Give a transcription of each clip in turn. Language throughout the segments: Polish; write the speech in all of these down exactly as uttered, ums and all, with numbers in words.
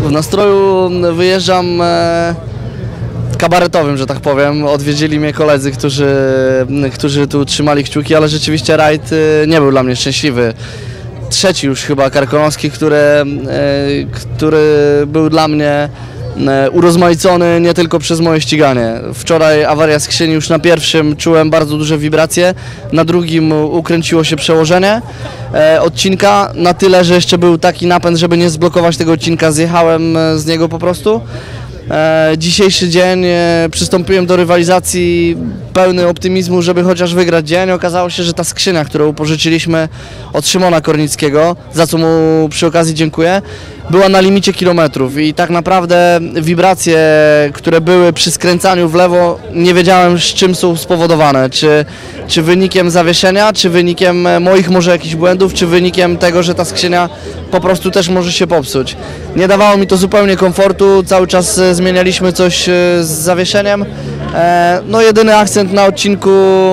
W nastroju wyjeżdżam e, kabaretowym, że tak powiem. Odwiedzili mnie koledzy, którzy, którzy tu trzymali kciuki, ale rzeczywiście rajd e, nie był dla mnie szczęśliwy. Trzeci już chyba Karkonoski, który, e, który był dla mnie urozmaicony nie tylko przez moje ściganie. Wczoraj awaria skrzyni, już na pierwszym czułem bardzo duże wibracje, na drugim ukręciło się przełożenie e, odcinka, na tyle, że jeszcze był taki napęd, żeby nie zblokować tego odcinka, zjechałem z niego po prostu. E, dzisiejszy dzień e, przystąpiłem do rywalizacji pełny optymizmu, żeby chociaż wygrać dzień. Okazało się, że ta skrzynia, którą upożyczyliśmy od Szymona Kornickiego, za co mu przy okazji dziękuję, była na limicie kilometrów i tak naprawdę wibracje, które były przy skręcaniu w lewo, nie wiedziałem, z czym są spowodowane. Czy, czy wynikiem zawieszenia, czy wynikiem moich może jakichś błędów, czy wynikiem tego, że ta skrzynia po prostu też może się popsuć. Nie dawało mi to zupełnie komfortu, cały czas zmienialiśmy coś z zawieszeniem. No jedyny akcent na odcinku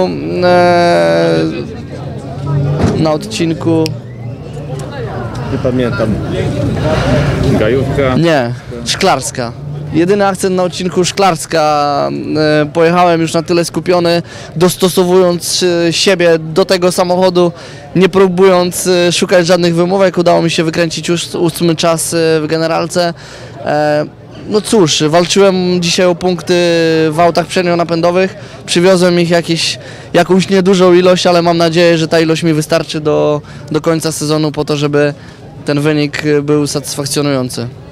na odcinku Nie pamiętam. Gajówka? Nie, Szklarska. Jedyny akcent na odcinku Szklarska. E, pojechałem już na tyle skupiony, dostosowując e, siebie do tego samochodu, nie próbując e, szukać żadnych wymówek. Udało mi się wykręcić już ósmy czas e, w generalce. E, no cóż, walczyłem dzisiaj o punkty w autach przednionapędowych. Przywiozłem ich jakieś, jakąś niedużą ilość, ale mam nadzieję, że ta ilość mi wystarczy do, do końca sezonu po to, żeby ten wynik był satysfakcjonujący.